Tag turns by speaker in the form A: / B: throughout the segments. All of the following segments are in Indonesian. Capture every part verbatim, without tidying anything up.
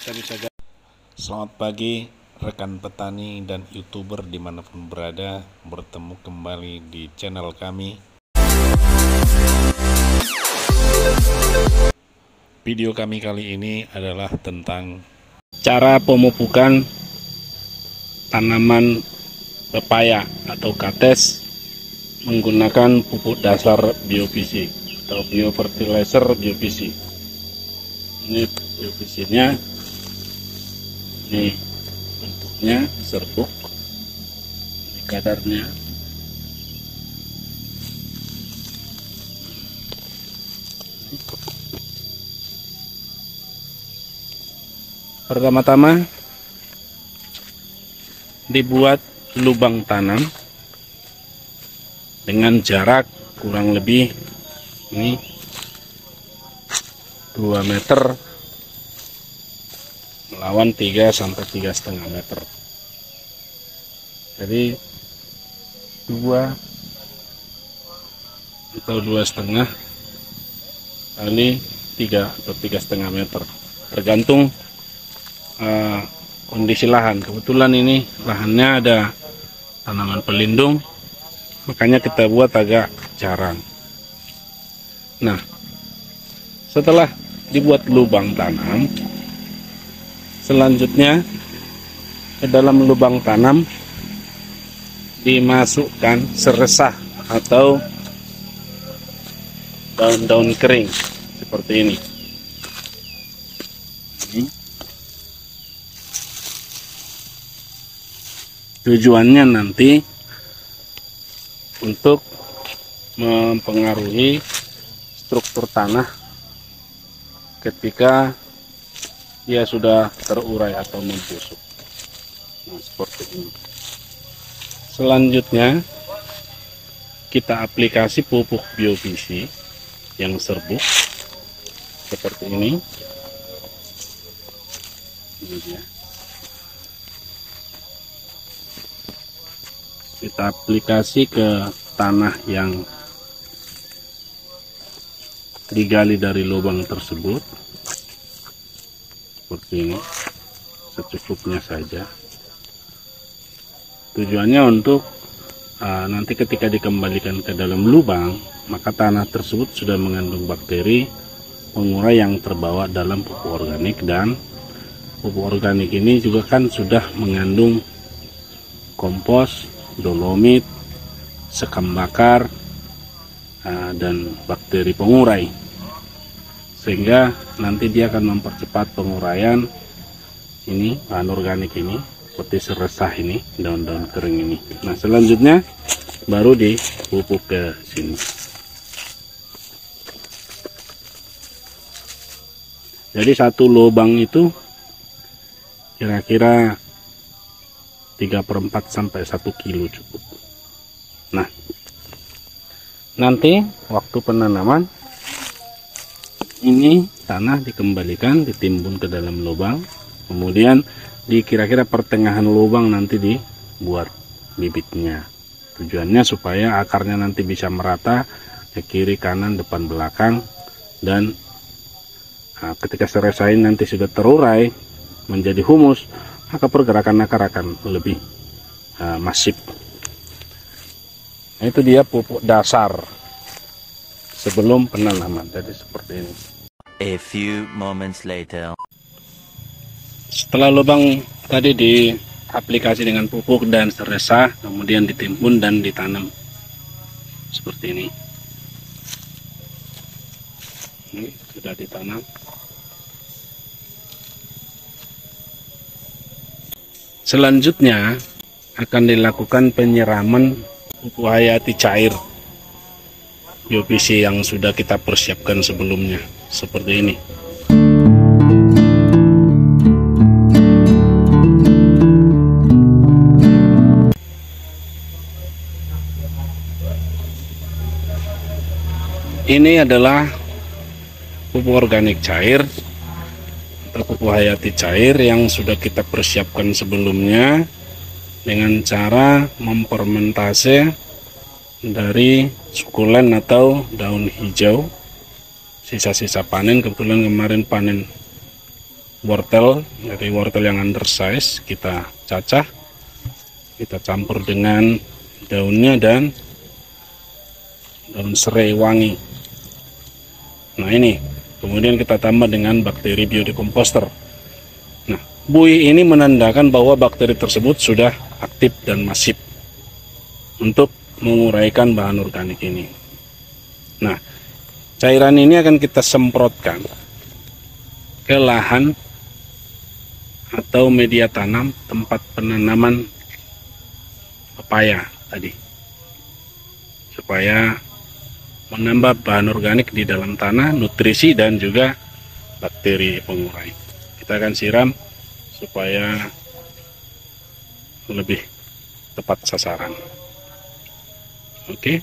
A: kita bisa. Selamat pagi rekan petani dan youtuber dimanapun berada, bertemu kembali di channel kami. Video kami kali ini adalah tentang cara pemupukan tanaman pepaya atau kates menggunakan pupuk dasar biopisi atau biofertilizer biopisi. Ini biopisinya, ini bentuknya serbuk, ini kadarnya. Pertama-tama dibuat lubang tanam dengan jarak kurang lebih ini dua meter melawan tiga sampai tiga setengah meter. Jadi dua atau dua setengah kali tiga atau tiga setengah meter, tergantung uh, kondisi lahan. Kebetulan ini lahannya ada tanaman pelindung, makanya kita buat agak jarang. Nah, setelah dibuat lubang tanam, selanjutnya ke dalam lubang tanam dimasukkan seresah atau daun-daun kering seperti ini. Ini tujuannya nanti untuk mempengaruhi struktur tanah ketika dia sudah terurai atau membusuk. Nah, seperti ini. Selanjutnya kita aplikasi pupuk biopisi yang serbuk seperti ini. Ini dia. Kita aplikasi ke tanah yang digali dari lubang tersebut seperti ini, secukupnya saja. Tujuannya untuk uh, nanti ketika dikembalikan ke dalam lubang, maka tanah tersebut sudah mengandung bakteri pengurai yang terbawa dalam pupuk organik, dan pupuk organik ini juga kan sudah mengandung kompos, dolomit, sekam bakar, uh, dan bakteri pengurai, sehingga nanti dia akan mempercepat penguraian ini bahan organik ini, seperti seresah ini, daun-daun kering ini. Nah, selanjutnya baru dipupuk ke sini. Jadi satu lubang itu kira-kira tiga per empat sampai satu kilo cukup. Nah, nanti waktu penanaman ini tanah dikembalikan, ditimbun ke dalam lubang, kemudian di kira-kira pertengahan lubang nanti dibuat bibitnya. Tujuannya supaya akarnya nanti bisa merata ke kiri, kanan, depan, belakang, dan nah, ketika seresain nanti sudah terurai menjadi humus, maka pergerakan akar akan lebih uh, masif. Nah, itu dia pupuk dasar sebelum penanaman. Jadi seperti ini.
B: A few moments later.
A: Setelah lubang tadi diaplikasi dengan pupuk dan seresah, kemudian ditimbun dan ditanam seperti ini. Ini sudah ditanam. Selanjutnya akan dilakukan penyiraman pupuk hayati cair biopisi yang sudah kita persiapkan sebelumnya, seperti ini. Ini adalah pupuk organik cair atau pupuk hayati cair yang sudah kita persiapkan sebelumnya dengan cara memfermentase dari sukulen atau daun hijau, sisa-sisa panen. Kebetulan kemarin panen wortel, jadi wortel yang undersize kita cacah, kita campur dengan daunnya dan daun serai wangi. Nah ini, kemudian kita tambah dengan bakteri biodecomposter. Nah, buih ini menandakan bahwa bakteri tersebut sudah aktif dan masif untuk menguraikan bahan organik ini. Nah, cairan ini akan kita semprotkan ke lahan atau media tanam tempat penanaman pepaya tadi, supaya menambah bahan organik di dalam tanah, nutrisi dan juga bakteri pengurai. Kita akan siram supaya lebih tepat sasaran. Oke.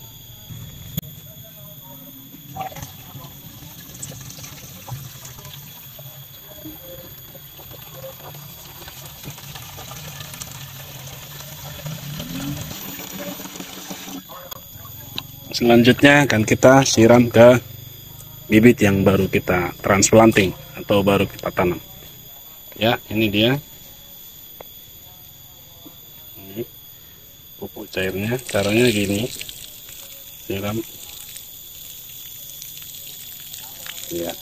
A: Selanjutnya akan kita siram ke bibit yang baru kita transplanting atau baru kita tanam. Ya, ini dia. Ini pupuk cairnya. Caranya gini. Siram. Ya.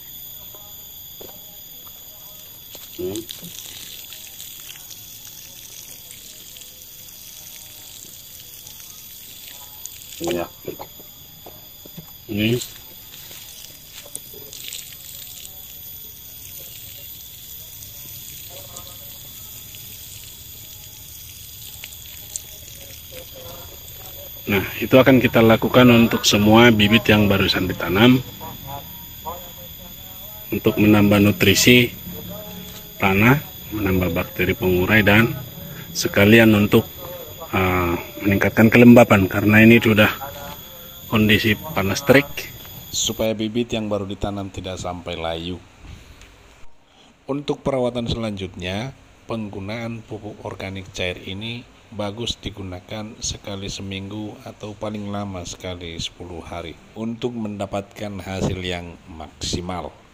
A: Hmm. Ya. Ini nah, itu akan kita lakukan untuk semua bibit yang barusan ditanam untuk menambah nutrisi tanah, menambah bakteri pengurai, dan sekalian untuk uh, meningkatkan kelembapan karena ini sudah kondisi panas terik, supaya bibit yang baru ditanam tidak sampai layu. Untuk perawatan selanjutnya, penggunaan pupuk organik cair ini bagus digunakan sekali seminggu atau paling lama sekali sepuluh hari untuk mendapatkan hasil yang maksimal.